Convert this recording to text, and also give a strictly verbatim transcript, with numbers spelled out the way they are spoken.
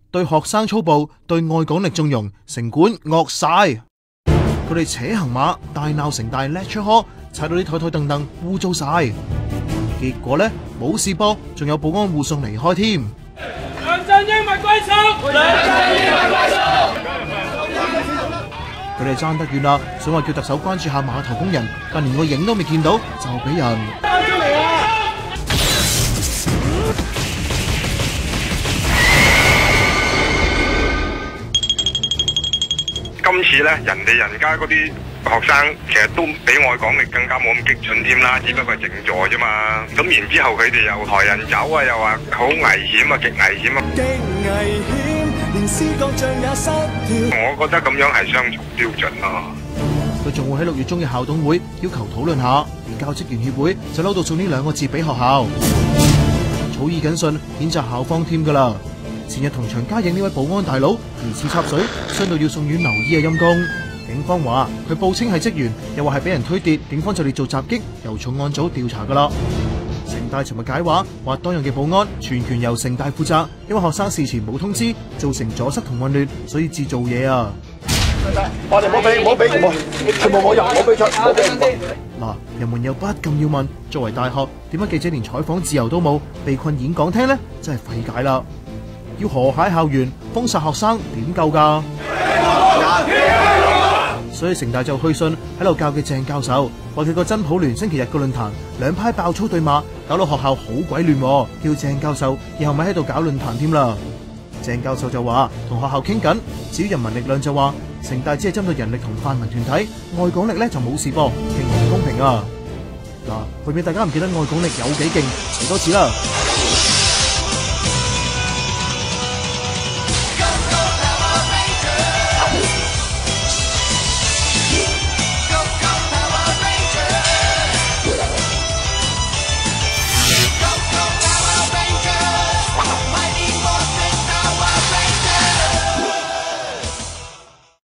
對學生粗暴，對愛港力縱容，城管惡晒。佢哋扯行馬，大鬧城大 lecture hall，踩到啲台台凳凳污糟晒。結果呢，冇事噃，仲有保安護送離開添。 梁振英咪歸宿，梁振英咪歸宿。 佢哋爭得遠啦，想話叫特首關注下碼頭工人，但連個影都未見到就俾人翻出嚟啊！ 今次咧，人哋人家嗰啲學生其實都比愛港力更加冇咁激進添啦，只不過係靜坐啫嘛。咁然之後佢哋又抬人走啊，又話好危險啊，極危險啊！ 極危險，連思覺像也失調。 我覺得咁樣係雙重標準咯。 佢仲會喺六月中嘅校董會要求討論下，而教職員協會就嬲到送呢兩個字俾學校，草擬緊信譴責校方添噶啦。前日同場加映呢位保安大佬疑似插水，傷到要送院留醫嘅陰公。警方話佢報稱係職員，又話係俾人推跌，警方就嚟做襲擊，由重案組調查噶啦。城大尋日解話話，當日嘅保安全權由城大負責，因為學生事前冇通知，造成阻塞同混亂，所以至做嘢啊。 我哋唔好俾，唔好俾，唔好，全部冇入，唔好俾出，唔好俾。 嗱，人們又不禁要問：作為大學，點解記者連採訪自由都冇，被困演講廳呢？真係費解啦！要河蟹校園封殺學生點夠㗎？所以城大就去信喺度教嘅鄭教授，話佢個真普聯星期日個論壇兩派爆粗對罵，搞到學校好鬼亂，叫鄭教授以後咪喺度搞論壇添啦。鄭教授就話同學校傾緊，至於人民力量就話城大只係針對人力同泛民團體，愛港力咧就冇事噃，平唔公平啊！嗱，為免大家唔記得愛港力有幾勁，嚟多次啦。